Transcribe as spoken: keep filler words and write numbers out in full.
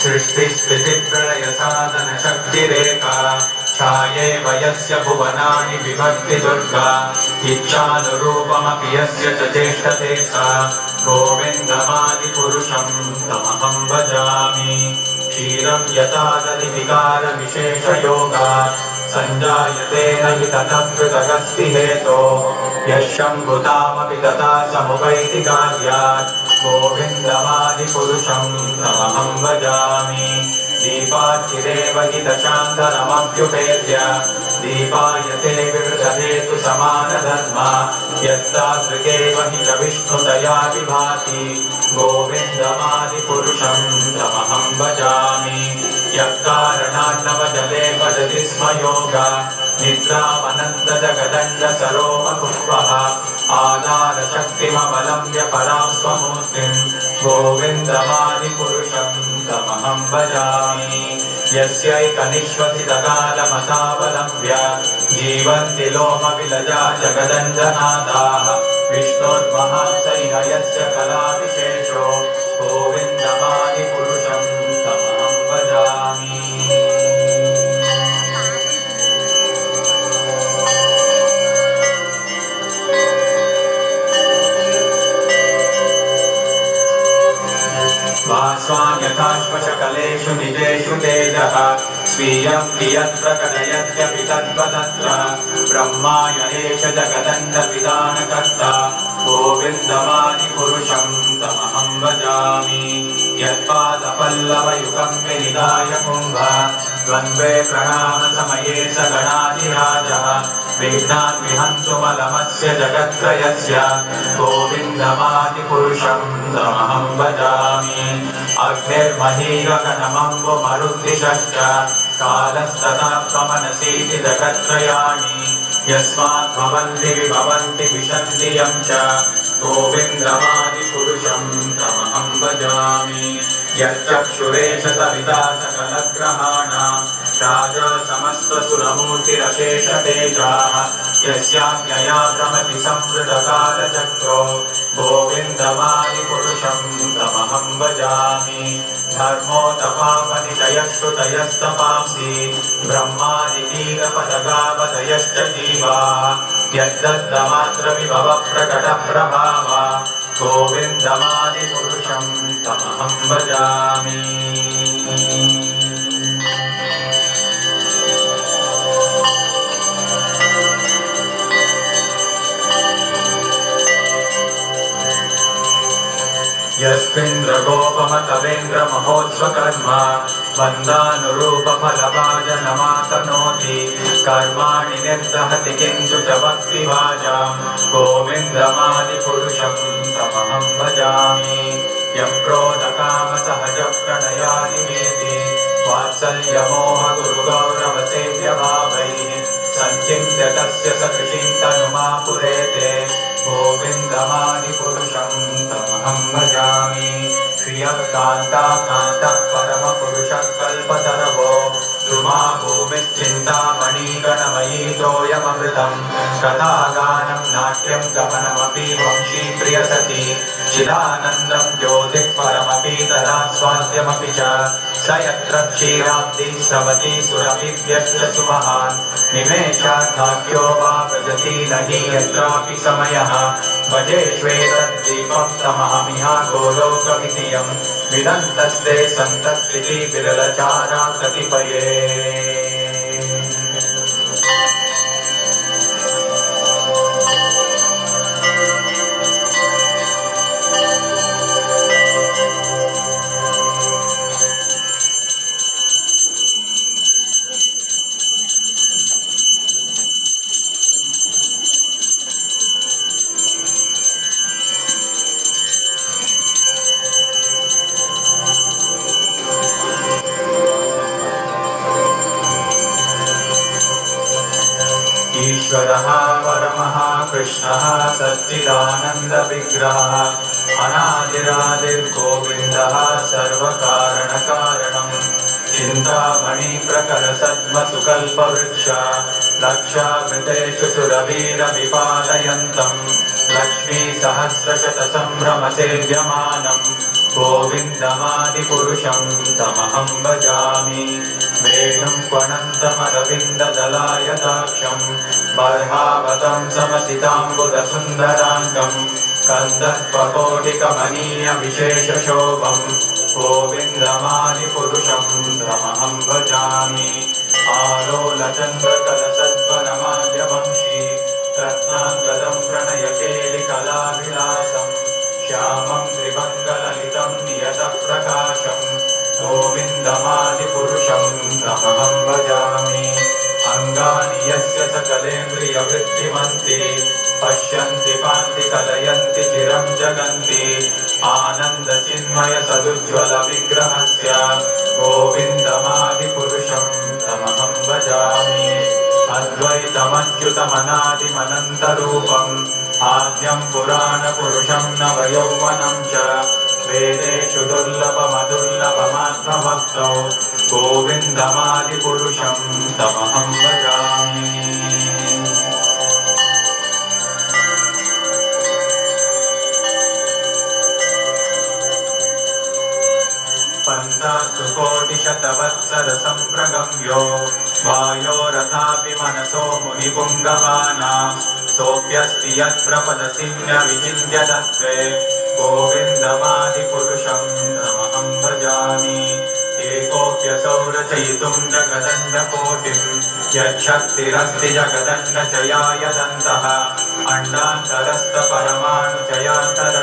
सृष्टिस्थितिप्रलयसाधनशक्तिरेका छाये वयस्य भुवनानि विभक्ति दुर्गा इच्छानुरूपमपि यस्य च चेष्टते सा गोविन्दमादिपुरुषं तमहं भजामि क्षीरं यथा दधिविकारविशेषयोगा संजायते न हि ततः हेतो यशंभुतामपि तथा समुपैति कार्यात् गोविन्दमादिपुरुषं तमहं भजामि दीपाचिरेव हि दशान्तरमभ्युपेत्य दीपायते विवृतहेतु समानधर्मा यत्तादृगेव हि च विष्णुतया विभाति गोविन्दमादिपुरुषं तमहं भजामि यत्कारणान्नवजले भजति स्म योगा निद्रामनन्दजगदण्डसरोमकुह्वः आधारशक्तिमवलम्ब्य परां स्वमूर्तिं गोविन्दमादिपुरुषं तमहं भजामि यस्यैकनिश्वसितकालमतावलम्ब्य जीवन्ति लोमविलजा जगदञ्जनाथाः विष्णोर्महांसैह यस्य कलाविशेषो गोविन्दमादिपुरुषं तमहं भजामि स्वां यथाश्वशकलेषु निजेषु तेजः स्वीयं कियत्प्रकटयत्यपि तद्वदत्र ब्रह्मायणेश जगदण्डविधानकर्ता गोविन्दमादिपुरुषं तमहं भजामि यत्पादपल्लवयुगं विनिधाय कुम्भ द्वन्द्वे प्रणामसमये स गणाधिराजः विघ्नान् विहन्तुमलमस्य जगत्त्रयस्य गोविन्दमादिपुरुषं तमहं भजामि अग्निर्महीरगणमम्बुमरुद्दिशश्च कालस्तथा त्वमनसीति जगत्त्रयाणि यस्मात् भवन्ति विभवन्ति विशन्ति यं च गोविन्दमादिपुरुषं तमहं भजामि यच्चक्षुरेश सविता सकलग्रहाणां राजा समस्तसुरमूर्तिरशेषतेजाः यस्याज्ञया भ्रमति संवृतकालचक्रो गोविन्दमादिपुरुषं तमहं भजामि धर्मोतपापनिशयश्रुतयस्तपांसि ब्रह्मादितीरपदगावदयश्च जीवाः यद्दत्तमात्रविभवप्रकटप्रभावा गोविन्दमादिपुरुषं तमहं भजामि यस्मिन्द्रगोपमतवेन्द्रमहोत्स्वकर्म बन्धानुरूपफलभाजनमातनोति कर्माणि निर्दहति किन्तु च भक्तिभाजां गोविन्दमादिपुरुषं तमहं भजामि यं क्रोधकामसहजप्रणयादिमेति वात्सल्यमोहगुरुगौरवसेव्यभावैः सञ्चिन्त्य तस्य सकृशिं तनुमापुरेते गोविन्दमादिपुरुषं तमहं भजामि श्रियं कान्ताकान्तः परमपुरुषः कल्पतरवो द्रुमा भूमिश्चिन्तामणिगणमयी तोयममृतं कथागानं नाट्यं गमनमपि वंशी प्रियसखी चिदानन्दं ज्योतिः परमपि तदा स्वाद्यमपि च स यत्र क्षीराब्धिः स्रवति सुरभिभ्यश्च सुमहान् निमेषाद्भाग्यो वा व्रजति न हि यत्रापि समयः भजेष्वेतद्दीपं तमहमिहा गोलोकविधियं विदन्तस्ते सन्तत्कृति विरलचारा कतिपये ईश्वरः परमः कृष्णः सच्चिदानन्दविग्रहः अनादिरादिर्गोविन्दः सर्वकारणकारणं चिन्तामणिप्रकरसद्मसुकल्पवृक्ष लक्षावृतेषु सुरवीरविपालयन्तं लक्ष्मीसहस्रशतसम्भ्रमसेव्यमानं गोविन्दमादिपुरुषं तमहं भजामि वेणुं क्वणन्तमरविन्ददलायताक्षं बर्हावतं समसिताम्बुदसुन्दराङ्गं कन्दर्पकोटिकमनीयविशेषशोभं गोविन्दमादिपुरुषं तमहं भजामि आलोलचन्द्रकलसद्वनमाल्यवंशी रत्नाङ्गदं प्रणयकेलिकलाविलासं श्यामं त्रिभङ्गललितं नियतप्रकाशं गोविन्दमादिपुरुषं तमहं भजामि अङ्गानि यस्य सकलेन्द्रियवृत्तिमन्ति पश्यन्ति पान्ति कलयन्ति चिरं जगन्ति आनन्दचिन्मयसदुज्ज्वलविग्रहस्य गोविन्दमादिपुरुषं तमहं भजामि अद्वैतमच्युतमनादिमनन्तरूपम् आद्यं पुराणपुरुषं नवयौवनं च वेदेषु दुर्लभमदुर्लभमात्मभक्तौ गोविन्दमादिपुरुषं तमहं भजामि पन्तासु कोटिशतवत्सरसम्प्रगम्यो वायोरथापि मनसो मुनिपुङ्गवानां सोऽप्यस्ति यत्प्रपदसिन्यविचिन्त्य तत्त्वे गोविन्दमादिपुरुषं तमहं भजामि एकोऽप्यसौ रचयितुं जगदण्डकोटिं यच्छक्तिरस्ति जगदण्डचयाय दन्तः अण्डान्तरस्थपरमाणुचयान्तराळं